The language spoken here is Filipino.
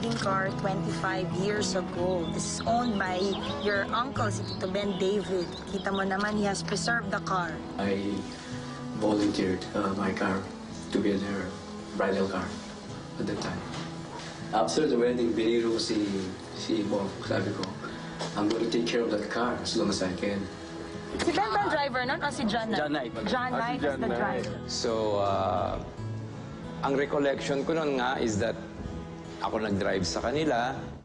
wedding car 25 years ago. This is owned by your uncle, si Tito Ben David. Kita mo naman, he has preserved the car. I volunteered my car to be their bridal car at that time. After the wedding, biniro ko si Bong. Sabi ko, I'm going to take care of that car as long as I can. Si Ben ba ang driver nun o si John Knight? John Knight. John Knight is the driver. So, ang recollection ko nun nga is that ako nag-drive sa kanila.